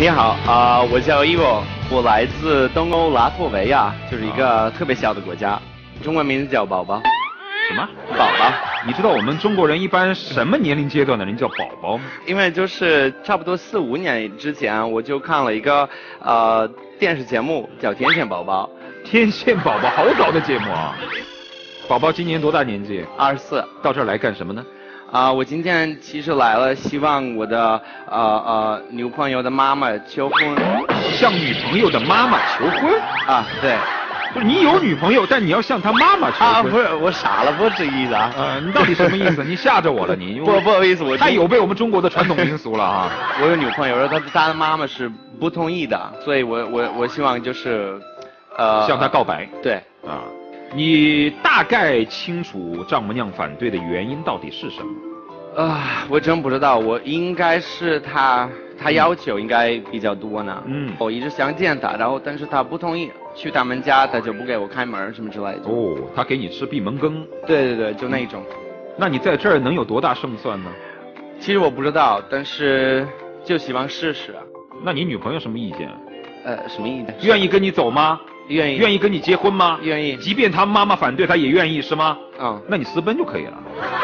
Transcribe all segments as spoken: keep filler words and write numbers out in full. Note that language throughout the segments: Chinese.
你好啊、呃，我叫 Evo， 我来自东欧拉脱维亚，就是一个特别小的国家，中文名字叫宝宝。 什么？ 宝宝？ 你知道我们中国人一般什么年龄阶段的人叫宝宝吗？ 因为就是差不多四五年之前，我就看了一个呃电视节目叫《天线宝宝》。 天线宝宝，好搞的节目啊！宝宝今年多大年纪？ 二十四。 到这儿来干什么呢？ 啊、呃，我今天其实来了，希望我的呃呃女朋友的妈妈求婚。 向女朋友的妈妈求婚？ 啊，对。 不是你有女朋友，但你要向她妈妈求婚？ 啊，不是，我傻了，不是这意思啊。 呃，你到底什么意思？你吓着我了，你。 不，不好意思，我太有背我们中国的传统民俗了啊！ 我有女朋友，她她的妈妈是不同意的，所以我我我希望就是，呃， 向她告白。 对。 啊，你大概清楚丈母娘反对的原因到底是什么？ 啊、呃，我真不知道，我应该是她她要求应该比较多呢。 嗯。 我一直想见她，然后但是她不同意。去他们家，他就不给我开门什么之类的。 哦，他给你吃闭门羹。 对对对，就那种。 那你在这儿能有多大胜算呢？ 其实我不知道，但是就希望试试。 那你女朋友什么意见？ 呃，什么意见？ 愿意跟你走吗？ 愿意。 愿意跟你结婚吗？ 愿意。 即便他妈妈反对，他也愿意是吗？ 嗯。 那你私奔就可以了。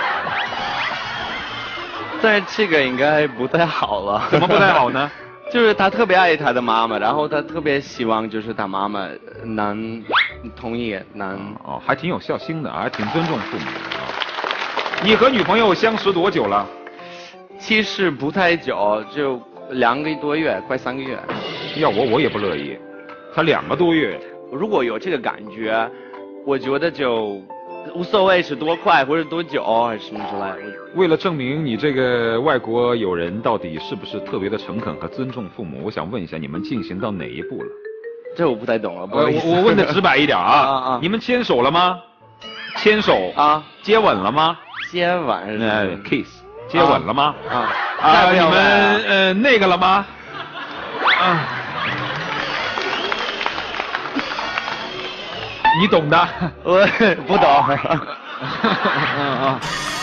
但是这个应该不太好了。 怎么不太好呢？ 就是他特别爱他的妈妈，然后他特别希望就是他妈妈能同意，能哦，还挺有孝心的，还挺尊重父母的啊。你和女朋友相识多久了？ 其实不太久，就两个多月，快三个月。 要我我也不乐意，才两个多月。 如果有这个感觉，我觉得就无所谓是多快或者多久还是什么之类的。 为了证明你这个外国友人到底是不是特别的诚恳和尊重父母，我想问一下，你们进行到哪一步了？ 这我不太懂了，不呃， 好意思。 我我问的直白一点啊， 啊啊你们牵手了吗？牵手啊？ 接吻了吗？ 接吻？ 呃 ，kiss， 接吻了吗？ 啊啊，啊你们呃那个了吗？啊，你懂的， 我不懂。 嗯啊。